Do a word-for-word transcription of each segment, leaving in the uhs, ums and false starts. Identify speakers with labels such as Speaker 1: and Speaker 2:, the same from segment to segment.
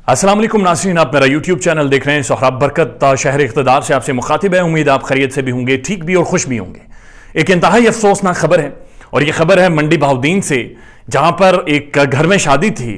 Speaker 1: السلام علیکم ناظرین، آپ میرا یوٹیوب چینل دیکھ رہے ہیں۔ سہراب برکت شہر اقتدار سے آپ سے مخاطب ہے۔ امید آپ خیریت سے بھی ہوں گے، ٹھیک بھی اور خوش بھی ہوں گے۔ ایک انتہائی افسوسناک خبر ہے، اور یہ خبر ہے منڈی بہاوالدین سے، جہاں پر ایک گھر میں شادی تھی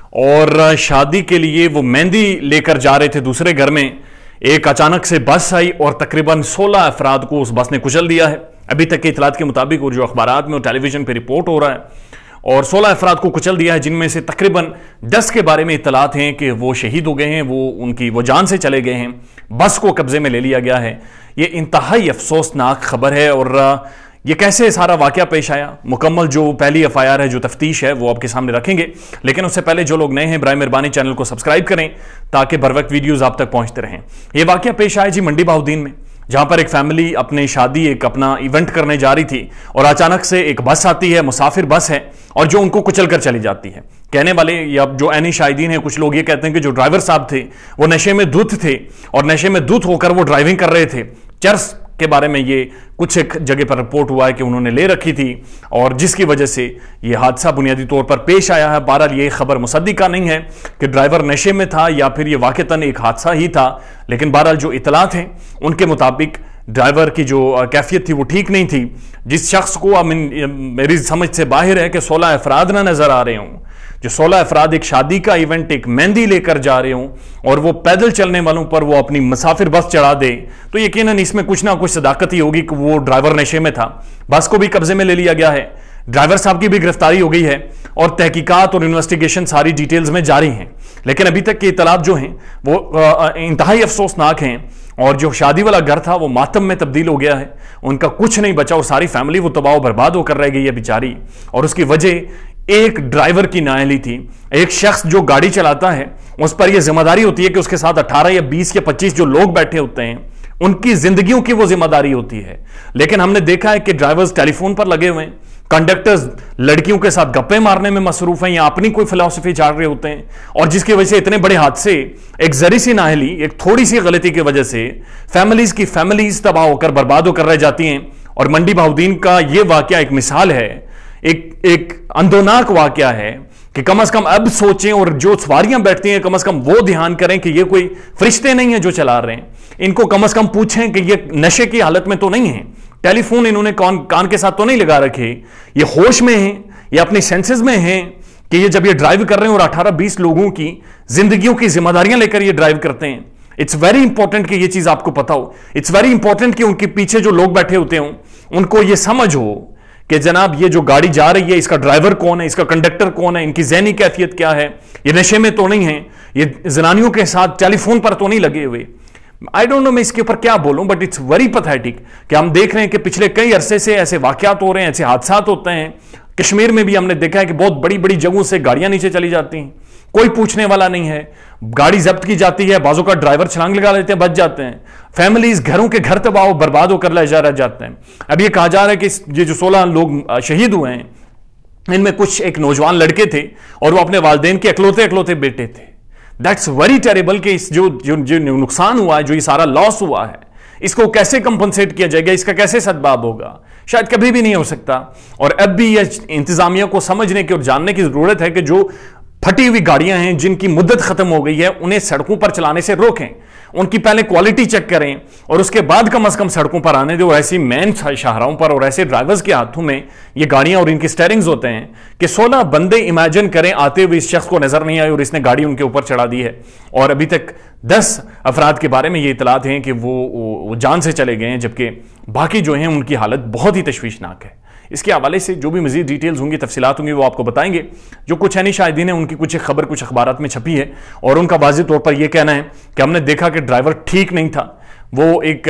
Speaker 1: اور شادی کے لیے وہ مہندی لے کر جا رہے تھے دوسرے گھر میں۔ ایک اچانک سے بس آئی اور تقریباً سولہ افراد کو اس بس نے کچل دیا ہے۔ ابھی تک کے اطلاعات کے مطابق، اور جو اخبارات میں اور ٹیلی ویژن پہ رپورٹ ہو رہا ہے، اور سولہ افراد کو کچل دیا ہے، جن میں سے تقریباً دس کے بارے میں اطلاعات ہیں کہ وہ شہید ہو گئے ہیں، وہ ان کی وہ جان سے چلے گئے ہیں، بس کو قبضے میں لے لیا گیا ہے۔ یہ انتہائی افسوسناک خبر ہے، اور یہ کیسے سارا واقعہ پیش آیا، مکمل جو پہلی ایف آئی آر ہے، جو تفتیش ہے، وہ آپ کے سامنے رکھیں گے۔ لیکن اس سے پہلے جو لوگ نئے ہیں، برائے مہربانی چینل کو سبسکرائب کریں تاکہ بر وقت ویڈیوز آپ تک پہنچتے رہیں۔ یہ واقعہ پیش آیا جی منڈی بہاوالدین میں، جہاں پر ایک فیملی اپنے شادی ایک اپنا ایونٹ کرنے جا رہی تھی، اور اچانک سے ایک بس آتی ہے، مسافر بس ہے، اور جو ان کو کچل کر چلی جاتی ہے۔ کہنے والے یا جو عینی شاہدین ہیں، کچھ لوگ یہ کہتے ہیں کہ جو ڈرائیور صاحب تھے وہ نشے میں دھت تھے، اور نشے میں دھت ہو کر وہ ڈرائیونگ کر رہے تھے۔ چرس کے بارے میں یہ کچھ ایک جگہ پر رپورٹ ہوا ہے کہ انہوں نے لے رکھی تھی، اور جس کی وجہ سے یہ حادثہ بنیادی طور پر پیش آیا ہے۔ بہرحال یہ خبر مصدقہ نہیں ہے کہ ڈرائیور نشے میں تھا یا پھر یہ واقعتاً ایک حادثہ ہی تھا، لیکن بہرحال جو اطلاعات ہیں ان کے مطابق ڈرائیور کی جو کیفیت تھی وہ ٹھیک نہیں تھی۔ جس شخص کو میری سمجھ سے باہر ہے کہ سولہ افراد نہ نظر آ رہے ہوں، جو سولہ افراد ایک شادی کا ایونٹ، ایک مہندی لے کر جا رہے ہوں، اور وہ پیدل چلنے والوں پر وہ اپنی مسافر بس چڑھا دے، تو یقیناً اس میں کچھ نہ کچھ صداقت ہی ہوگی کہ وہ ڈرائیور نشے میں تھا۔ بس کو بھی قبضے میں لے لیا گیا ہے، ڈرائیور صاحب کی بھی گرفتاری ہو گئی ہے، اور تحقیقات اور انویسٹیگیشن ساری ڈیٹیلز میں جاری ہیں۔ لیکن ابھی تک کے اطلاعات جو ہیں وہ انتہائی افسوسناک ہیں، اور جو شادی والا گھر تھا وہ ماتم میں تبدیل ہو گیا ہے، ان کا کچھ نہیں بچا، اور ساری فیملی وہ تباہ و برباد ہو کر رہ گئی ہے بیچاری۔ اور اس کی وجہ ایک ڈرائیور کی نااہلی تھی۔ ایک شخص جو گاڑی چلاتا ہے، اس پر یہ ذمہ داری ہوتی ہے کہ اس کے ساتھ اٹھارہ یا بیس یا پچیس جو لوگ بیٹھے ہوتے ہیں، ان کی زندگیوں کی وہ ذمہ داری ہوتی ہے۔ لیکن ہم نے دیکھا ہے کہ ڈرائیورز ٹیلی فون پر لگے ہوئے ہیں، کنڈکٹرز لڑکیوں کے ساتھ گپے مارنے میں مصروف ہیں یا اپنی کوئی فلسفی چاڑ رہے ہوتے ہیں، اور جس کی وجہ سے اتنے بڑے حادثے، ایک ذری سی نااہلی، ایک تھوڑی سی غلطی کی وجہ سے فیملیز کی فیملیز تباہ ہو کر برباد ہو کر رہ جاتی ہیں۔ اور منڈی بہاوالدین کا یہ واقعہ ایک مثال ہے، ایک ایک اندوناک واقعہ ہے کہ کم از کم اب سوچیں، اور جو سواریاں بیٹھتی ہیں کم از کم وہ دھیان کریں کہ یہ کوئی فرشتے نہیں ہیں جو چلا رہے ہیں، ان کو کم از کم پوچھیں کہ یہ نشے کی حالت میں تو نہیں ہیں، ٹیلی فون انہوں نے کان کے ساتھ تو نہیں لگا رکھے، یہ ہوش میں ہیں، یہ اپنی سینسز میں ہیں کہ یہ جب یہ ڈرائیو کر رہے ہیں اور اٹھارہ بیس لوگوں کی زندگیوں کی ذمہ داریاں لے کر یہ ڈرائیو کرتے ہیں۔ اٹس ویری امپورٹنٹ کہ یہ چیز آپ کو پتا ہو، اٹس ویری امپورٹنٹ کہ ان کے پیچھے جو لوگ بیٹھے ہوتے ہوں ان کو یہ سمجھ ہو کہ جناب یہ جو گاڑی جا رہی ہے، اس کا ڈرائیور کون ہے، اس کا کنڈکٹر کون ہے، ان کی ذہنی کیفیت کیا ہے، یہ نشے میں تو نہیں ہیں، یہ زنانیوں کے ساتھ ٹیلی فون پر تو نہیں لگے ہوئے۔ آئی ڈونٹ نو میں اس کے اوپر کیا بولوں، بٹ اٹس ویری پیتھیٹک کہ ہم دیکھ رہے ہیں کہ پچھلے کئی عرصے سے ایسے واقعات ہو رہے ہیں، ایسے حادثات ہوتے ہیں۔ کشمیر میں بھی ہم نے دیکھا ہے کہ بہت بڑی بڑی جگہوں سے گاڑیاں نیچے چلی جاتی ہیں، کوئی پوچھنے والا نہیں ہے، گاڑی ضبط کی جاتی ہے، بعضوں کا ڈرائیور چھلانگ لگا لیتے ہیں، بچ جاتے ہیں، فیملیز گھروں کے گھر تباہ و برباد ہو کر لے جا رہ جاتے ہیں۔ اب یہ کہا جا رہا ہے کہ یہ جو سولہ لوگ شہید ہوئے ہیں، ان میں کچھ ایک نوجوان لڑکے تھے، اور وہ اپنے والدین کے اکلوتے اکلوتے بیٹے تھے۔ دیٹس ویری ٹیریبل کہ اس جو جو نقصان ہوا ہے، جو یہ سارا لاس ہوا ہے، اس کو کیسے کمپنسیٹ کیا جائے گا، اس کا کیسے سدباب ہوگا، شاید کبھی بھی نہیں ہو سکتا۔ اور اب بھی یہ انتظامیہ کو سمجھنے کی اور جاننے کی ضرورت ہے کہ جو پھٹی ہوئی گاڑیاں ہیں، جن کی مدت ختم ہو گئی ہے، انہیں سڑکوں پر چلانے سے روکیں، ان کی پہلے کوالٹی چیک کریں، اور اس کے بعد کم از کم سڑکوں پر آنے دیں۔ اور ایسی مین شاہراہوں پر اور ایسے ڈرائیورز کے ہاتھوں میں یہ گاڑیاں اور ان کی سٹیئرنگز ہوتے ہیں کہ سولہ بندے امیجن کریں آتے ہوئے اس شخص کو نظر نہیں آئے اور اس نے گاڑی ان کے اوپر چڑھا دی ہے، اور ابھی تک دس افراد کے بارے میں یہ اطلاعات ہیں کہ وہ جان سے چلے گئے ہیں، جبکہ باقی جو ہیں ان کی حالت بہت ہی تشویشناک ہے۔ اس کے حوالے سے جو بھی مزید ڈیٹیلز ہوں گی، تفصیلات ہوں گی، وہ آپ کو بتائیں گے۔ جو کچھ عینی شاہدین ہیں ان کی کچھ خبر کچھ اخبارات میں چھپی ہے، اور ان کا واضح طور پر یہ کہنا ہے کہ ہم نے دیکھا کہ ڈرائیور ٹھیک نہیں تھا، وہ ایک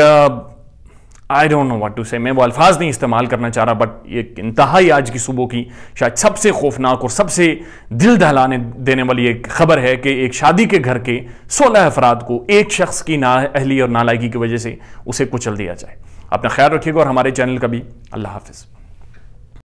Speaker 1: I don't know what to سے، میں وہ الفاظ نہیں استعمال کرنا چاہ رہا، بٹ یہ انتہائی آج کی صبح کی شاید سب سے خوفناک اور سب سے دل دہلانے دینے والی ایک خبر ہے کہ ایک شادی کے گھر کے سولہ افراد کو ایک شخص کی نااہلی اور نالائقی کی وجہ سے اسے کچل دیا جائے۔ اپنا خیال رکھیے گا، اور ہمارے چینل کا بھی۔ اللہ حافظ۔